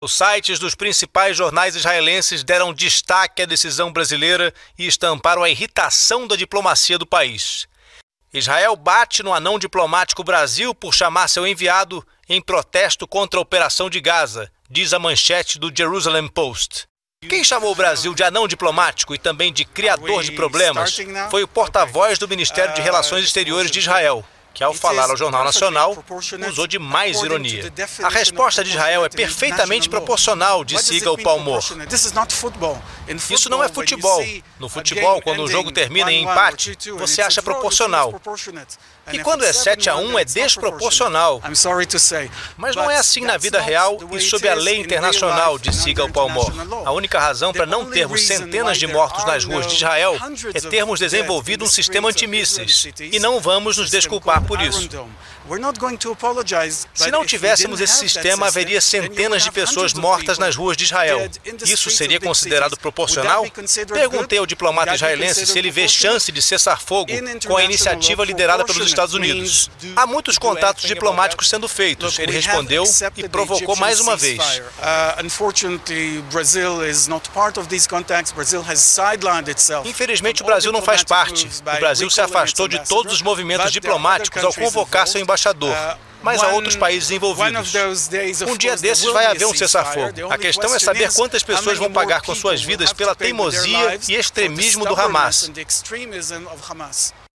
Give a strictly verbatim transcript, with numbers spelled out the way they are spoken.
Os sites dos principais jornais israelenses deram destaque à decisão brasileira e estamparam a irritação da diplomacia do país. Israel bate no anão diplomático Brasil por chamar seu enviado em protesto contra a operação de Gaza, diz a manchete do Jerusalem Post. Quem chamou o Brasil de anão diplomático e também de criador de problemas foi o porta-voz do Ministério de Relações Exteriores de Israel, que, ao falar ao Jornal Nacional, usou de mais ironia. A resposta de Israel é perfeitamente proporcional, disse Igal Palmor. Isso não é futebol. No futebol, quando o jogo termina em empate, você acha proporcional. E quando é sete a um, é desproporcional. Mas não é assim na vida real e sob a lei internacional, disse Igal Palmor. A única razão para não termos centenas de mortos nas ruas de Israel é termos desenvolvido um sistema antimísseis. E não vamos nos desculpar por isso. Se não tivéssemos esse sistema, haveria centenas de pessoas mortas nas ruas de Israel. Isso seria considerado proporcional? Perguntei ao diplomata israelense se ele vê chance de cessar fogo com a iniciativa liderada pelos Estados Unidos. Há muitos contatos diplomáticos sendo feitos, ele respondeu e provocou mais uma vez. Infelizmente, o Brasil não faz parte. O Brasil se afastou de todos os movimentos diplomáticos ao convocar seu embaixador. Mas há outros países envolvidos. Um dia desses vai haver um cessar-fogo. A questão é saber quantas pessoas vão pagar com suas vidas pela teimosia e extremismo do Hamas.